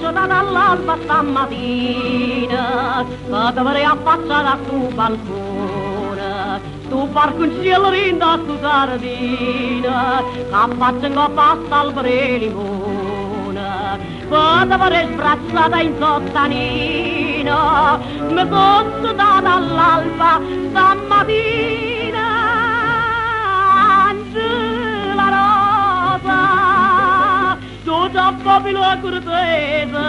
faccio dall'alba stamattina, che dovrei affacciare a tu balcone, tu barco in cielo rinda tu sardina, che affaccio in pasta al limone, che dovrei sbrazzata in sottanina, mi sotto dall'alba stamattina. Popolo cortese,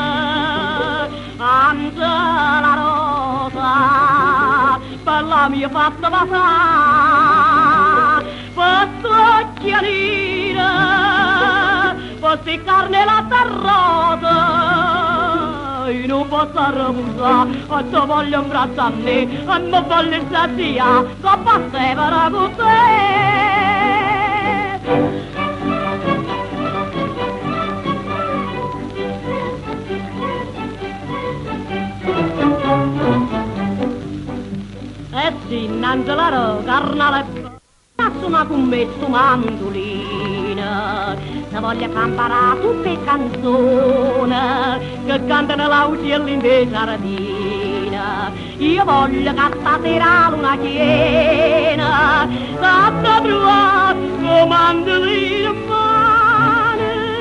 Angela Rosa, per la mia fatta passare, per occhialina, per sticcarne la terrosa, io non posso rifusare, e ti voglio abbracciarmi, e mi voglio stasera, che passeva con te. E sì, Angela Rosa, carnale, suona con me sto mandolina, se voglio imparare tutte le canzoni che cantano l'augello in de sardina. Io voglio che stasera luna piena, fatta trovare con mandolina in mano.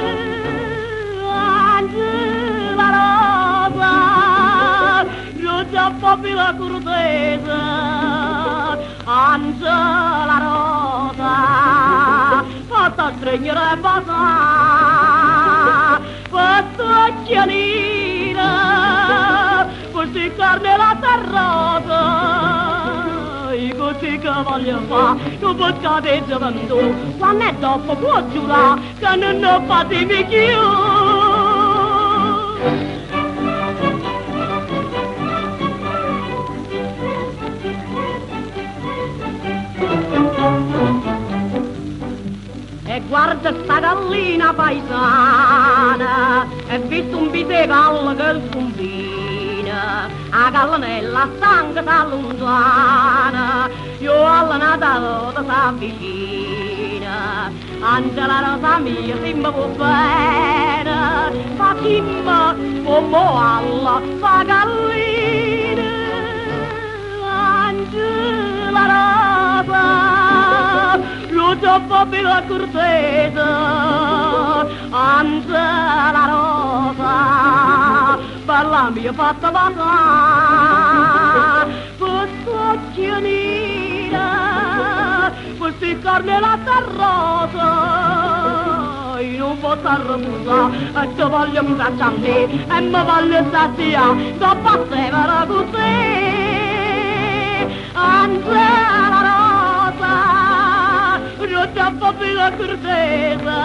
Angela Rosa, Rosa popolo cortese, Angela Rosa, fatta stringere e basare, fatta occhialina, per sticcarne la terrosa, e così che voglio fare, non posso cadere gioventù, quando è dopo può giurare che non ho fatto più. E guarda sta gallina paesana, e visto un bitegallo che scombina, a gallinella stanca s'allontana, io alla Natale s'avvicina. Angela Rosa mia, se mi può bene, fa chimma, come alla fa gallina. Angela Rosa, Rosa popolo cortese, Angela Rosa, per la mia fatta passare, questo occhialina, per sticcarne la terrosa, io non posso rifusare, e ti voglio abbracciarmi, e mi voglio stasera, che passeva con te. Angela Rosa, Rosa popolo cortese,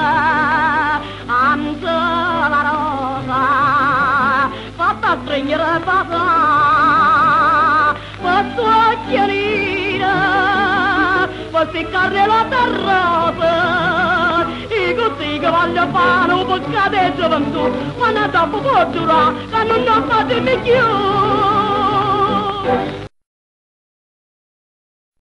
Angela Rosa, fatta stringere e basare, fatta occhialina, per sticcarne la terrosa, e così che voglio fare un po' cadere gioventù, quando dopo può giurare che non ho fatto più.